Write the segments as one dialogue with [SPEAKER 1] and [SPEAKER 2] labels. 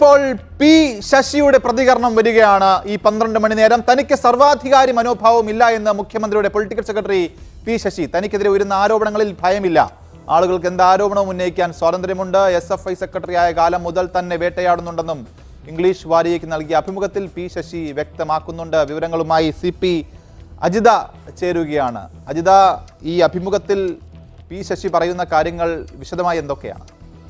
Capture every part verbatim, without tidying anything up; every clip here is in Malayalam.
[SPEAKER 1] ഇപ്പോൾ പി ശശിയുടെ പ്രതികരണം വരികയാണ്. ഈ പന്ത്രണ്ട് മണി നേരം തനിക്ക് സർവാധികാരി മനോഭാവം ഇല്ല എന്ന് മുഖ്യമന്ത്രിയുടെ പൊളിറ്റിക്കൽ സെക്രട്ടറി പി ശശി. തനിക്കെതിരെ ഉയരുന്ന ആരോപണങ്ങളിൽ ഭയമില്ല, ആളുകൾക്ക് എന്ത് ആരോപണവും ഉന്നയിക്കാൻ സ്വാതന്ത്ര്യമുണ്ട്. എസ് എഫ് ഐ സെക്രട്ടറി ആയ കാലം മുതൽ തന്നെ വേട്ടയാടുന്നുണ്ടെന്നും ഇംഗ്ലീഷ് വാരികയ്ക്ക് നൽകിയ അഭിമുഖത്തിൽ പി ശശി വ്യക്തമാക്കുന്നുണ്ട്. വിവരങ്ങളുമായി സി പി അജിത ചേരുകയാണ്. അജിത, ഈ അഭിമുഖത്തിൽ പി ശശി പറയുന്ന കാര്യങ്ങൾ വിശദമായി എന്തൊക്കെയാണ്?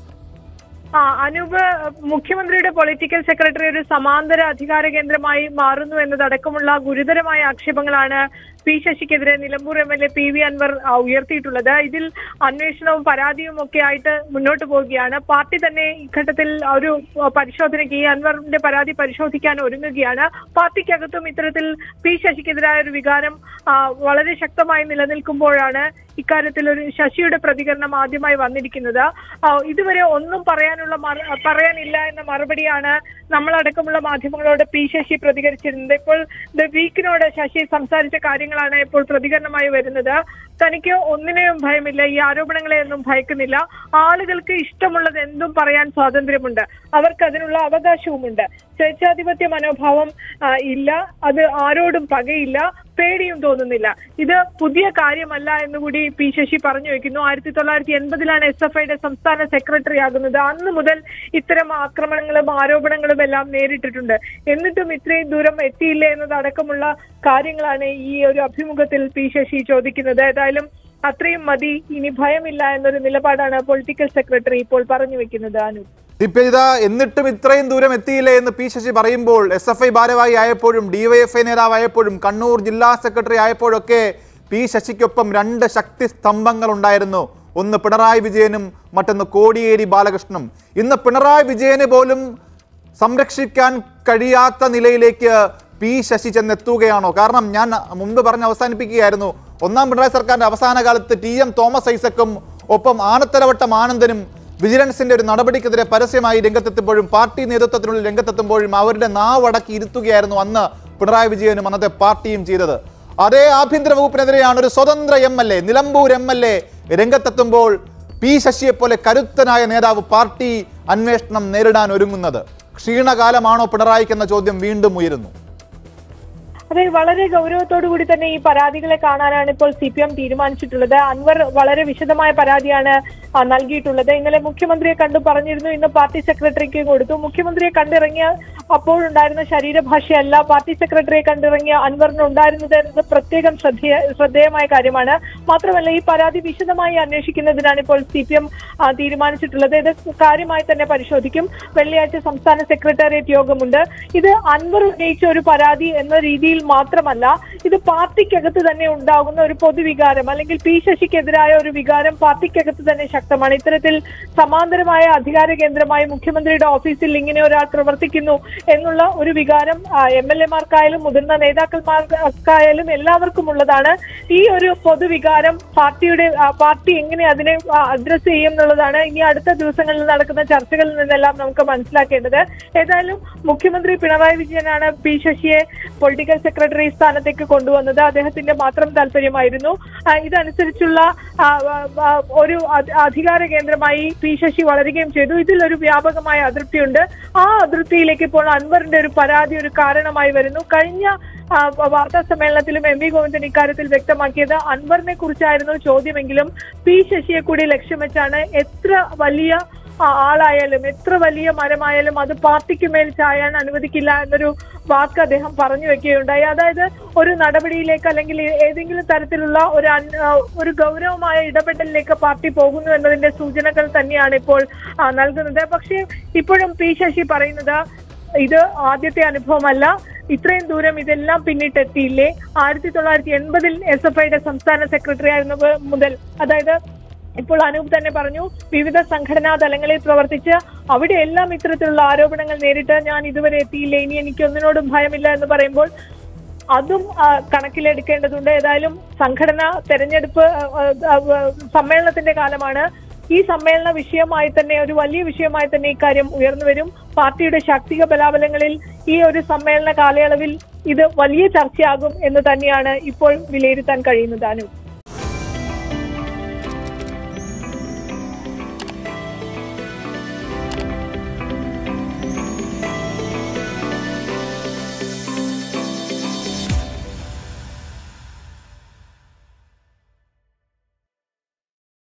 [SPEAKER 2] ആ അനൂപ്, മുഖ്യമന്ത്രിയുടെ പൊളിറ്റിക്കൽ സെക്രട്ടറി ഒരു സമാന്തര അധികാര കേന്ദ്രമായി മാറുന്നു എന്നതടക്കമുള്ള ഗുരുതരമായ ആക്ഷേപങ്ങളാണ് പി ശശിക്കെതിരെ Nilambur M L A P V Anvar ഉയർത്തിയിട്ടുള്ളത്. ഇതിൽ അന്വേഷണവും പരാതിയും ഒക്കെ ആയിട്ട് മുന്നോട്ട് പോവുകയാണ്. പാർട്ടി തന്നെ ഇഘട്ടത്തിൽ ഒരു പരിശോധനയ്ക്ക് ഈ അൻവറിന്റെ പരാതി പരിശോധിക്കാൻ ഒരുങ്ങുകയാണ്. പാർട്ടിക്കകത്തും ഇത്തരത്തിൽ പി ശശിക്കെതിരായ ഒരു വികാരം വളരെ ശക്തമായി നിലനിൽക്കുമ്പോഴാണ് ഇക്കാര്യത്തിൽ ഒരു ശശിയുടെ പ്രതികരണം ആദ്യമായി വന്നിരിക്കുന്നത്. ഇതുവരെ ഒന്നും പറയാനുള്ള പറയാനില്ല എന്ന മറുപടിയാണ് നമ്മളടക്കമുള്ള മാധ്യമങ്ങളോട് പി ശശി പ്രതികരിച്ചിരുന്നത്. ഇപ്പോൾ ദ വീക്കിനോട് ശശി സംസാരിച്ച കാര്യങ്ങളാണ് ഇപ്പോൾ പ്രതികരണമായി വരുന്നത്. തനിക്ക് ഒന്നിനെയും ഭയമില്ല, ഈ ആരോപണങ്ങളെയൊന്നും ഭയക്കുന്നില്ല. ആളുകൾക്ക് ഇഷ്ടമുള്ളത് എന്തും പറയാൻ സ്വാതന്ത്ര്യമുണ്ട്, അവർക്ക് അതിനുള്ള അവകാശവുമുണ്ട്. സ്വേച്ഛാധിപത്യ മനോഭാവം ഇല്ല, അത് ആരോടും പകയില്ല, പേടിയും തോന്നുന്നില്ല. ഇത് പുതിയ കാര്യമല്ല എന്നുകൂടി പി ശശി പറഞ്ഞു വെക്കുന്നു. ആയിരത്തി തൊള്ളായിരത്തി എൺപതിലാണ് എസ് എഫ് ഐയുടെ സംസ്ഥാന സെക്രട്ടറി ആകുന്നത്. അന്ന് മുതൽ ഇത്തരം ആക്രമണങ്ങളും ആരോപണങ്ങളും എല്ലാം നേരിട്ടിട്ടുണ്ട്. എന്നിട്ടും ഇത്രയും ദൂരം എത്തിയില്ലേ എന്നതടക്കമുള്ള കാര്യങ്ങളാണ് ഈ ഒരു അഭിമുഖത്തിൽ പി ശശി ചോദിക്കുന്നത്. ഏതായാലും അത്രയും മതി, ഇനി ഭയമില്ല എന്നൊരു നിലപാടാണ് പൊളിറ്റിക്കൽ സെക്രട്ടറി ഇപ്പോൾ പറഞ്ഞു വെക്കുന്നത്. അനു,
[SPEAKER 1] എന്നിട്ടും ഇത്രയും ദൂരം എത്തിയില്ലേ എന്ന് പി ശശി പറയുമ്പോൾ എസ് എഫ് ഐ ഭാരവാഹി ആയപ്പോഴും ഡിവൈഎഫ്ഐ നേതാവായപ്പോഴും കണ്ണൂർ ജില്ലാ സെക്രട്ടറി ആയപ്പോഴൊക്കെ പി ശശിക്കൊപ്പം രണ്ട് ശക്തി സ്തംഭങ്ങൾ ഉണ്ടായിരുന്നു. ഒന്ന് പിണറായി വിജയനും മറ്റൊന്ന് കോടിയേരി ബാലകൃഷ്ണനും. ഇന്ന് പിണറായി വിജയന് പോലും സംരക്ഷിക്കാൻ കഴിയാത്ത നിലയിലേക്ക് പി ശശി ചെന്നെത്തുകയാണോ? കാരണം ഞാൻ മുൻപ് പറഞ്ഞ് അവസാനിപ്പിക്കുകയായിരുന്നു, ഒന്നാം പിണറായി സർക്കാരിന്റെ അവസാന കാലത്ത് ടി എം തോമസ് ഐസക്കും ഒപ്പം ആനത്തലവട്ടം ആനന്ദനും വിജിലൻസിന്റെ ഒരു നടപടിക്കെതിരെ പരസ്യമായി രംഗത്തെത്തുമ്പോഴും പാർട്ടി നേതൃത്വത്തിനുള്ളിൽ രംഗത്തെത്തുമ്പോഴും അവരുടെ നാവടക്കി ഇരുത്തുകയായിരുന്നു അന്ന് പിണറായി വിജയനും അന്നത്തെ പാർട്ടിയും ചെയ്തത്. അതേ ആഭ്യന്തര വകുപ്പിനെതിരെയാണ് ഒരു സ്വതന്ത്ര M L A Nilambur M L A രംഗത്തെത്തുമ്പോൾ പി ശശിയെ പോലെ കരുത്തനായ നേതാവ് പാർട്ടി അന്വേഷണം നേരിടാൻ ഒരുങ്ങുന്നത്. ക്ഷീണകാലമാണോ പിണറായിക്ക് എന്ന ചോദ്യം വീണ്ടും ഉയരുന്നു.
[SPEAKER 2] അതെ, വളരെ ഗൗരവത്തോടു കൂടി തന്നെ ഈ പരാതികളെ കാണാനാണ് ഇപ്പോൾ സി പി എം തീരുമാനിച്ചിട്ടുള്ളത്. അൻവർ വളരെ വിശദമായ പരാതിയാണ് നൽകിയിട്ടുള്ളത്. ഇന്നലെ മുഖ്യമന്ത്രിയെ കണ്ടു പറഞ്ഞിരുന്നു, ഇന്ന് പാർട്ടി സെക്രട്ടറിക്ക് കൊടുത്തു. മുഖ്യമന്ത്രിയെ കണ്ടിറങ്ങിയ അപ്പോഴുണ്ടായിരുന്ന ശരീരഭാഷയല്ല പാർട്ടി സെക്രട്ടറിയെ കണ്ടിറങ്ങിയ അൻവറിന് ഉണ്ടായിരുന്നത് എന്നത് പ്രത്യേകം ശ്രദ്ധേയ ശ്രദ്ധേയമായ കാര്യമാണ്. മാത്രമല്ല, ഈ പരാതി വിശദമായി അന്വേഷിക്കുന്നതിനാണ് ഇപ്പോൾ സി പി എം തീരുമാനിച്ചിട്ടുള്ളത്. ഇത് കാര്യമായി തന്നെ പരിശോധിക്കും. വെള്ളിയാഴ്ച സംസ്ഥാന സെക്രട്ടേറിയറ്റ് യോഗമുണ്ട്. ഇത് അൻവർ ഉന്നയിച്ച ഒരു പരാതി എന്ന രീതിയിൽ മാത്രമല്ല, ഇത് പാർട്ടിക്കകത്ത് തന്നെ ഉണ്ടാകുന്ന ഒരു പൊതുവികാരം, അല്ലെങ്കിൽ പി ശശിക്കെതിരായ ഒരു വികാരം പാർട്ടിക്കകത്ത് തന്നെ ശക്തമാണ്. ഇത്തരത്തിൽ സമാന്തരമായ അധികാര കേന്ദ്രമായി മുഖ്യമന്ത്രിയുടെ ഓഫീസിൽ ഇങ്ങനെ ഒരാൾ പ്രവർത്തിക്കുന്നു എന്നുള്ള ഒരു വികാരം എം എൽ എമാർക്കായാലും മുതിർന്ന നേതാക്കന്മാർക്കായാലും എല്ലാവർക്കും ഉള്ളതാണ്. ഈ ഒരു പൊതുവികാരം പാർട്ടിയുടെ പാർട്ടി എങ്ങനെ അതിനെ അഡ്രസ് ചെയ്യും എന്നുള്ളതാണ് ഇനി അടുത്ത ദിവസങ്ങളിൽ നടക്കുന്ന ചർച്ചകളിൽ നിന്നെല്ലാം നമുക്ക് മനസ്സിലാക്കേണ്ടത്. ഏതായാലും മുഖ്യമന്ത്രി പിണറായി വിജയനാണ് പി ശശിയെ പൊളിറ്റിക്കൽ സെക്രട്ടറി സ്ഥാനത്തേക്ക് കൊണ്ടുവന്നത്. അദ്ദേഹത്തിന്റെ മാത്രം താല്പര്യമായിരുന്നു. ഇതനുസരിച്ചുള്ള ഒരു അധികാര കേന്ദ്രമായി പി ശശി വളരുകയും ചെയ്തു. ഇതിൽ ഒരു വ്യാപകമായ അതൃപ്തിയുണ്ട്. ആ അതൃപ്തിയിലേക്ക് ഇപ്പോൾ അൻവറിന്റെ ഒരു പരാതി ഒരു കാരണമായി വരുന്നു. കഴിഞ്ഞ വാർത്താ സമ്മേളനത്തിലും എം വി ഗോവിന്ദൻ ഇക്കാര്യത്തിൽ വ്യക്തമാക്കിയത് അൻവറിനെ കുറിച്ചായിരുന്നു ചോദ്യമെങ്കിലും പി ശശിയെ കൂടി ലക്ഷ്യം വെച്ചാണ്. എത്ര വലിയ ആളായാലും എത്ര വലിയ മരമായാലും അത് പാർട്ടിക്ക് മേൽ ചായാൻ അനുവദിക്കില്ല എന്നൊരു വാക്ക് അദ്ദേഹം പറഞ്ഞു വെക്കുകയുണ്ടായി. അതായത് ഒരു നടപടിയിലേക്ക് അല്ലെങ്കിൽ ഏതെങ്കിലും തരത്തിലുള്ള ഒരു ഒരു ഗൗരവമായ ഇടപെടലിലേക്ക് പാർട്ടി പോകുന്നു എന്നതിന്റെ സൂചനകൾ തന്നെയാണ് ഇപ്പോൾ നൽകുന്നത്. പക്ഷേ ഇപ്പോഴും പി ശശി പറയുന്നത് ഇത് ആദ്യത്തെ അനുഭവമല്ല, ഇത്രയും ദൂരം ഇതെല്ലാം പിന്നിട്ടെത്തിയില്ലേ. ആയിരത്തി തൊള്ളായിരത്തി എൺപതിൽ എസ് എഫ് ഐയുടെ സംസ്ഥാന സെക്രട്ടറി ആയിരുന്നത് മുതൽ, അതായത് ഇപ്പോൾ അനൂപ് തന്നെ പറഞ്ഞു, വിവിധ സംഘടനാ തലങ്ങളിൽ പ്രവർത്തിച്ച് അവിടെയെല്ലാം ഇത്തരത്തിലുള്ള ആരോപണങ്ങൾ നേരിട്ട് ഞാൻ ഇതുവരെ എത്തിയില്ലേ, ഇനി എനിക്ക് ഒന്നിനോടും ഭയമില്ല എന്ന് പറയുമ്പോൾ അതും കണക്കിലെടുക്കേണ്ടതുണ്ട്. ഏതായാലും സംഘടന തെരഞ്ഞെടുപ്പ് സമ്മേളനത്തിന്റെ കാലമാണ്. ഈ സമ്മേളന വിഷയമായി തന്നെ ഒരു വലിയ വിഷയമായി തന്നെ ഇക്കാര്യം ഉയർന്നു വരും. പാർട്ടിയുടെ ശാക്തിക ബലാബലങ്ങളിൽ ഈ ഒരു സമ്മേളന കാലയളവിൽ ഇത് വലിയ ചർച്ചയാകും എന്ന് തന്നെയാണ് ഇപ്പോൾ വിലയിരുത്താൻ കഴിയുന്നത്. അനു